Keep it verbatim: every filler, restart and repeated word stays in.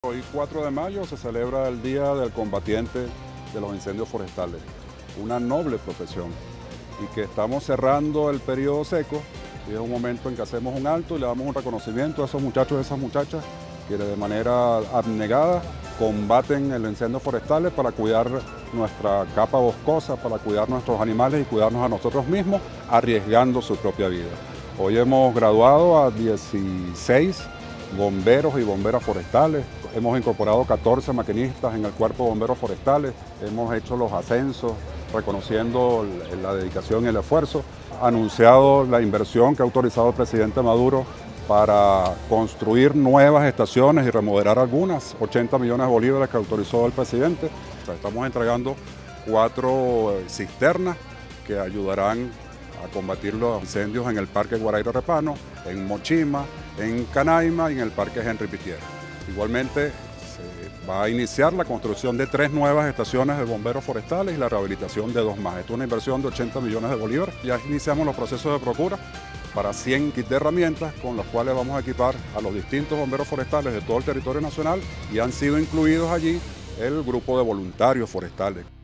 Hoy cuatro de mayo se celebra el Día del Combatiente de los Incendios Forestales, una noble profesión, y que estamos cerrando el periodo seco y es un momento en que hacemos un alto y le damos un reconocimiento a esos muchachos y esas muchachas que de manera abnegada combaten el incendio forestales para cuidar nuestra capa boscosa, para cuidar nuestros animales y cuidarnos a nosotros mismos, arriesgando su propia vida. Hoy hemos graduado a dieciséis bomberos y bomberas forestales, hemos incorporado catorce maquinistas en el cuerpo de bomberos forestales, hemos hecho los ascensos reconociendo la dedicación y el esfuerzo, anunciado la inversión que ha autorizado el presidente Maduro para construir nuevas estaciones y remodelar algunas, ochenta millones de bolívares que autorizó el presidente. O sea, estamos entregando cuatro cisternas que ayudarán a combatir los incendios en el Parque Guaraíra Repano, en Mochima, en Canaima y en el Parque Henry Pittier. Igualmente se va a iniciar la construcción de tres nuevas estaciones de bomberos forestales y la rehabilitación de dos más. Esto es una inversión de ochenta millones de bolívares. Ya iniciamos los procesos de procura para cien kits de herramientas con los cuales vamos a equipar a los distintos bomberos forestales de todo el territorio nacional y han sido incluidos allí el grupo de voluntarios forestales.